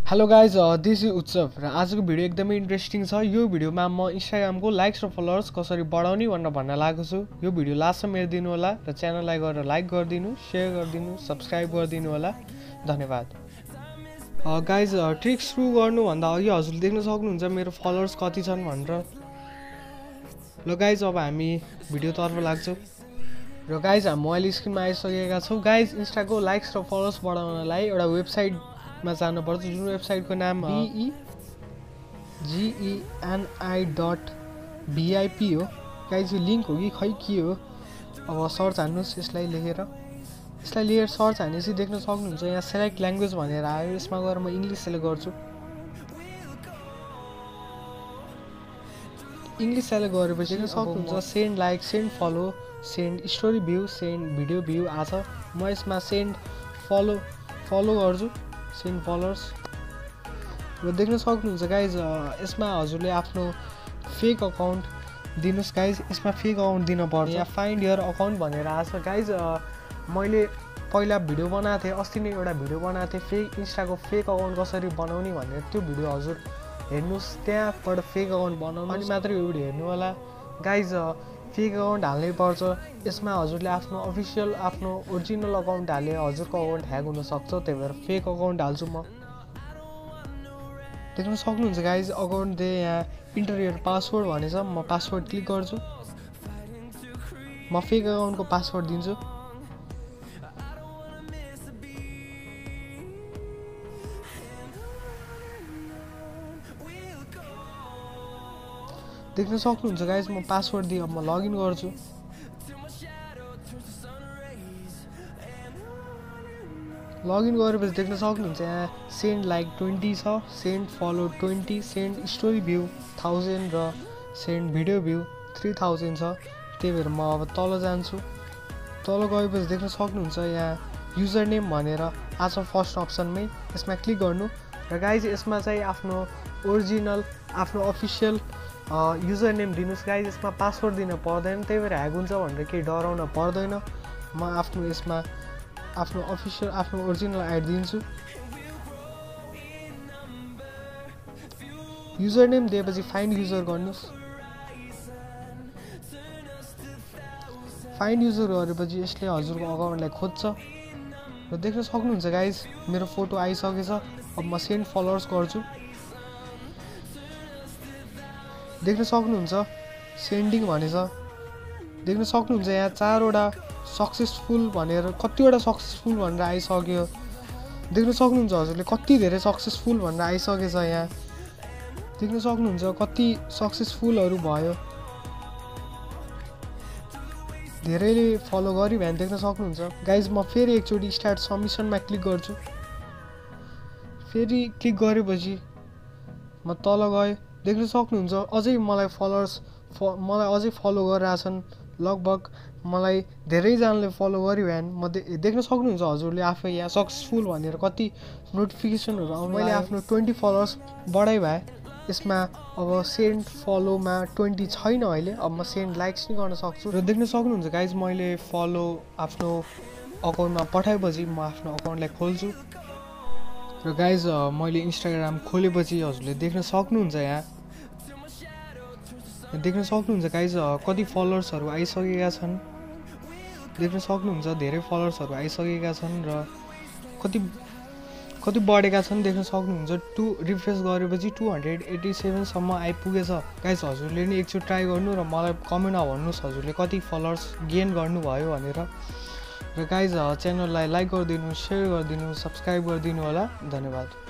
Hello guys this is उत्सव र आजको भिडियो एकदमै इन्ट्रेस्टिङ छ। यो भिडियोमा म इन्स्टाग्रामको लाइक्स र फलोवर्स कसरी बढाउने भनेर भन्न लागेको छु। यो भिडियो लास्टसम्म हेरिदिनु होला र च्यानललाई गएर लाइक गरिदिनु, सेयर गरिदिनु, सब्सक्राइब गरिदिनु होला। धन्यवाद। गाइज ट्रिक्स सुरु गर्नुभन्दा अघि हजुरले देख्न सक्नुहुन्छ मेरो फलोवर्स कति छन् भनेर। ल गाइज अब हामी भिडियोतर्फ लाग्छौँ र गाइज हामी अहिले स्क्रिनमा आइसकेका छौँ। गाइज इन्स्टाको लाइक्स र फलोवर्स बढाउनलाई एउटा वेबसाइटमा जानुपर्छ, जुन वेबसाइटको नाम BEGENI.VIP हो। गाइज यो लिङ्क हो कि खै के हो, अब सर्च हान्नुहोस्। यसलाई लिएर सर्च हानेपछि देख्न सक्नुहुन्छ यहाँ सेलेक्ट ल्याङ्ग्वेज भनेर आयो। यसमा गएर म इङ्ग्लिस सेलेक्ट गर्छु। इङ्ग्लिस सेलेक्ट गरेपछि देख्न सक्नुहुन्छ send like, send follow, send story view, send video view आछ। म यसमा सेन्ड फलो गर्छु, सेन्ड फलोवर्स र देख्न सक्नुहुन्छ गाइज यसमा हजुरले आफ्नो फेक अकाउन्ट दिनुहोस्। गाइज यसमा फेक अकाउन्ट दिन पर्छ। यहाँ फाइन्ड योर अकाउन्ट भनेर आछ। गाइज मैले पहिला भिडियो बनाएको थिएँ, अस्ति नै एउटा भिडियो बनाएको थिएँ इन्स्टाको फेक अकाउन्ट कसरी बनाउने भनेर। त्यो भिडियो हजुर हेर्नुहोस्, त्यहाँबाट फेक अकाउन्ट बनाउनु अनि मात्रै यो भिडियो हेर्नु होला। गाइज फेक अकाउन्ट हाल्नै पर्छ। यसमा हजुरले आफ्नो अफिसियल आफ्नो ओरिजिनल अकाउन्ट हाले हजुरको अकाउन्ट ह्याक हुनसक्छ, त्यही भएर फेक अकाउन्ट हाल्छु म। देख्न सक्नुहुन्छ गाइज अकाउन्ट दे यहाँ इन्टर योर पासवर्ड भनेछ। म पासवर्ड क्लिक गर्छु। म फेक अकाउन्टको पासवर्ड दिन्छु। देख्न सक्नुहुन्छ गाइज म पासवर्ड दिएँ। अब म लगइन गर्छु। लगइन गरेपछि देख्न सक्नुहुन्छ यहाँ सेन्ड लाइक 20 छ, send follow 20, send story view 1000 र सेन्ड भिडियो भ्यू 3000 छ। त्यही भएर म अब तल जान्छु। तल गएपछि देख्न सक्नुहुन्छ यहाँ युजर नेम भनेर आछ फर्स्ट अप्सनमै। यसमा क्लिक गर्नु र गाइज यसमा चाहिँ आफ्नो ओरिजिनल आफ्नो अफिसियल युजर नेम दिनुहोस्। गाइज यसमा पासवर्ड दिन पर्दैन, त्यही भएर ह्याक हुन्छ भनेर केही डराउन पर्दैन। म आफ्नो यसमा आफ्नो अफिसियल आफ्नो ओरिजिनल आइडी दिन्छु। युजर नेम दिएपछि फाइन्ड युजर गर्नुहोस्। फाइन्ड युजर गरेपछि यसले हजुरको अकाउन्टलाई खोज्छ र देख्न सक्नुहुन्छ गाइज मेरो फोटो आइसकेछ। अब म सेन्ड फलोवर्स गर्छु। देख्न सक्नुहुन्छ सेन्डिङ भनेछ। देख्न सक्नुहुन्छ यहाँ 4वटा सक्सेसफुल भनेर कतिवटा सक्सेसफुल भनेर आइसक्यो। देख्न सक्नुहुन्छ हजुरले कति धेरै सक्सेसफुल भनेर आइसकेछ। यहाँ देख्न सक्नुहुन्छ कति सक्सेसफुलहरू भयो। धेरैले फलो गरी भने देख्न सक्नुहुन्छ। गाइज म फेरि एकचोटि स्टार्ट सबमिसनमा क्लिक गर्छु। फेरि क्लिक गरेपछि म तल गएँ। देख्न सक्नुहुन्छ अझै मलाई मलाई अझै फलो गरिरहेछन्। लगभग मलाई धेरैजनाले फलो गऱ्यो भने म देख्न सक्नुहुन्छ हजुरले आफै यहाँ सक्सेसफुल भनेर कति नोटिफिकेसनहरू आउँछ। मैले आफ्नो 20 फलोवर्स बढाइ भए। यसमा अब सेन्ड फलोमा 20 छैन अहिले। अब म सेन्ड लाइक्स नै गर्न सक्छु र देख्न सक्नुहुन्छ गाइज मैले फलो आफ्नो अकाउन्टमा पठाएपछि म आफ्नो अकाउन्टलाई खोल्छु र गाइज मैले इन्स्टाग्राम खोलेपछि हजुरले देख्न सक्नुहुन्छ यहाँ देख्न सक्नुहुन्छ गाइज कति फलोवर्सहरू आइसकेका छन्। देख्न सक्नुहुन्छ धेरै फलोवर्सहरू आइसकेका छन् र कति बढेका छन् देख्न सक्नुहुन्छ। रिफ्रेस गरेपछि 287 सम्म आइपुगेछ। गाइज हजुरले नि एकचोटि ट्राई गर्नु र मलाई कमेन्टमा भन्नुहोस् हजुरले कति फलोवर्स गेन गर्नुभयो भनेर। र गाइज च्यानललाई लाइक गरिदिनु, सेयर गरिदिनु, सब्सक्राइब गरिदिनु होला। धन्यवाद।